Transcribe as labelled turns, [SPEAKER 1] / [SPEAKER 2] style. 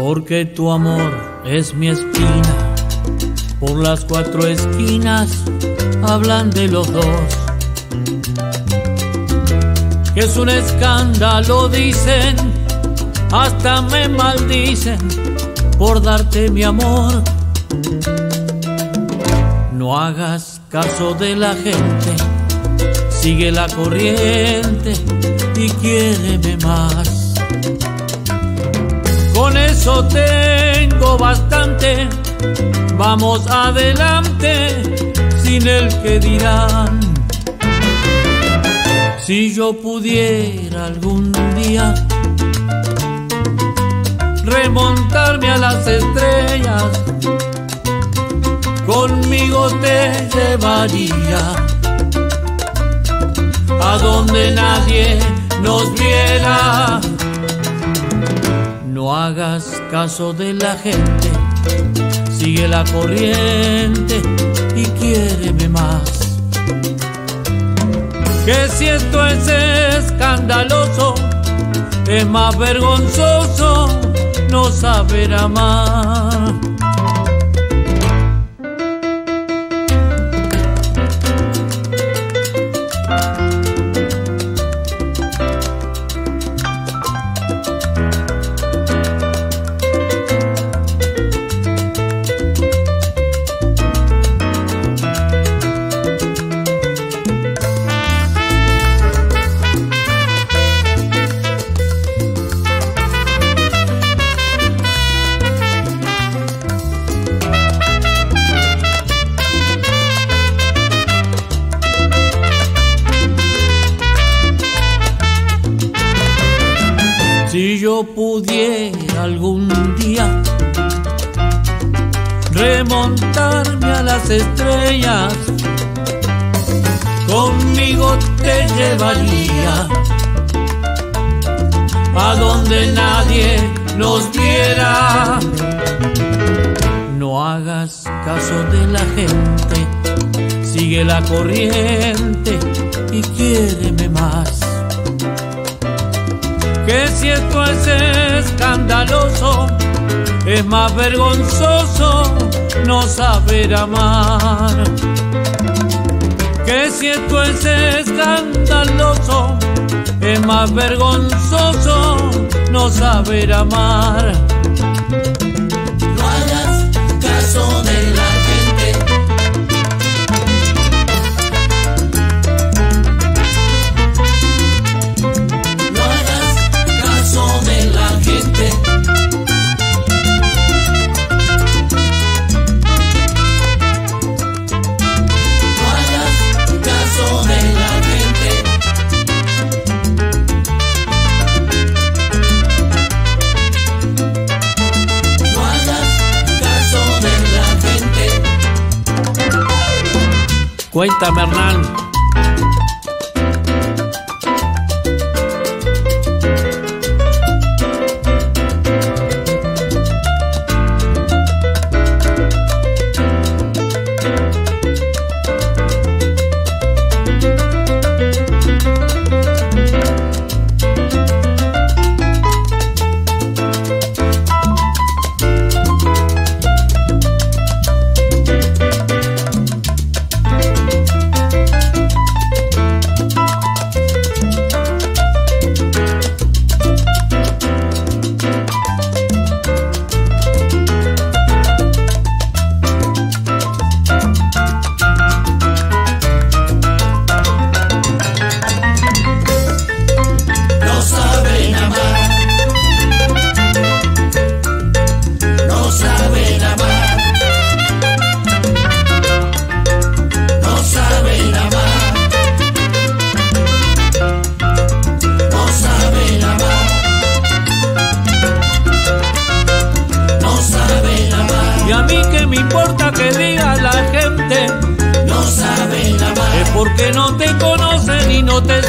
[SPEAKER 1] porque tu amor es mi espina. Por las cuatro esquinas hablan de los dos, que es un escándalo, dicen, hasta me maldicen por darte mi amor. No hagas caso de la gente, sigue la corriente y quiéreme más. Con eso tengo bastante, vamos adelante, sin el que dirán. Si yo pudiera algún día remontarme a las estrellas, conmigo te llevaría a donde nadie nos viera. No hagas caso de la gente, sigue la corriente y quiéreme más. Que si esto es escandaloso, es más vergonzoso no saber amar. Si yo pudiera algún día remontarme a las estrellas, conmigo te llevaría a donde nadie nos viera. No hagas caso de la gente, sigue la corriente y quiéreme más. Que si esto es escandaloso, es más vergonzoso no saber amar. Que si esto es escandaloso, es más vergonzoso no saber amar.
[SPEAKER 2] No hagas caso de la gente, no hagas caso de la gente. No hagas caso de la gente. No hagas caso de la gente.
[SPEAKER 1] Cuéntame, Hernán.
[SPEAKER 2] No saben amar, no saben amar, no saben amar, no saben amar, no saben amar.
[SPEAKER 1] Y a mí que me importa que diga la gente,
[SPEAKER 2] No saben amar,
[SPEAKER 1] es porque no te conocen y no te